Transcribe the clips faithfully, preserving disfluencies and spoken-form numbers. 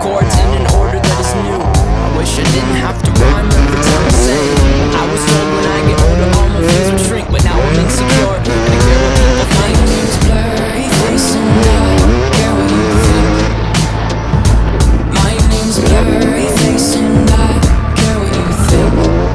chords in an order that is new. I wish I didn't have to rhyme every time I sang. I was told when I get older all my fears would shrink, but now I'm insecure and I care what people think. My name's blurry face and I care what you think. My name's blurry face and I care what you think.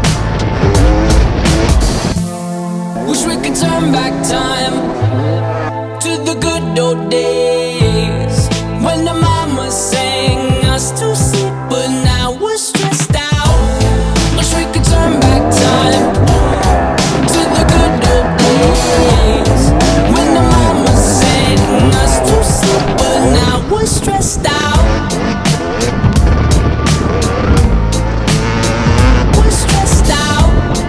Wish we could turn back time to the good old days when the mama sang us to sleep, but now we're stressed out. Wish we could turn back time to the good old days when the mama sang us to sleep, but now we're stressed out. We're stressed out.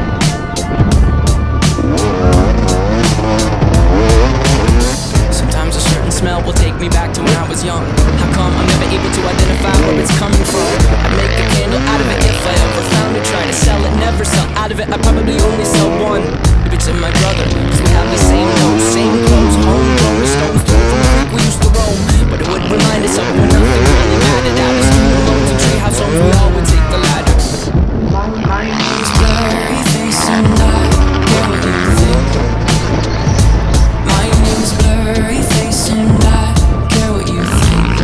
Sometimes a certain smell will take me back to when I was young. How come I'm never able to identify where it's coming from? I'd make a candle out of it if I ever found it. Try to sell it, never sell out of it. I probably only sell one. Maybe to my brother, cause we have the same nose, same clothes, homegrown stones through from the creek we used to roam. But it would remind us of when nothing really mattered. Out of school alone to treehouse homes, we all would take the ladder. My name's blurry face and I care what you think. My name's blurry face and I care what you think.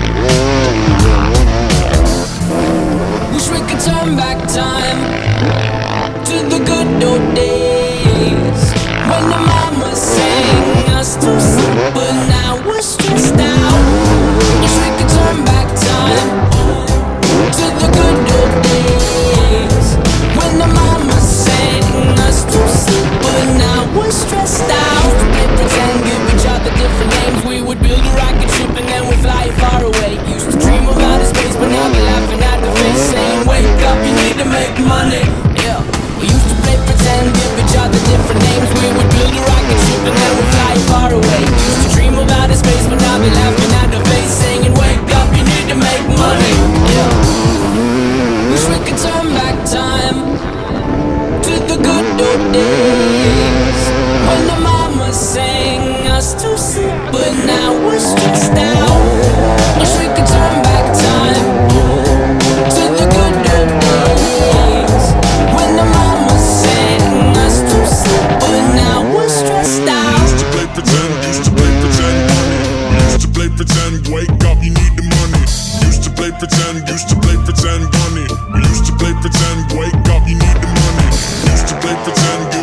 Wish we could turn back time to the good old days when the mama sang us to sleep, but now we're stressed out. Wish we could turn back time to the good old days when the mama sang us to sleep, but now we're stressed out. Used to play pretend, give each other different names. We would build a rocket ship and then we'd fly far away. Used to dream of outer space, but now they're laughing at the face, saying wake up, you need to make money. Yeah, we used to play pretend, give each other different names. We would build a rocket ship and then we'd fly far away. Used to dream of outer space, but now they're laughing at the face, saying wake up, you need to make money. Yeah, wish we could turn back time to the good old days when the mama sang us to sleep, but now we're stressed out. Wish we could turn back time to the good old days when the mama sang us to sleep, but now we're stressed out. Used to play pretend, used to play pretend. Used to play pretend, wake up, you need the money. Used to play pretend, used to play pretend, money. We used to play pretend, wake up, you need the money. Used to play pretend.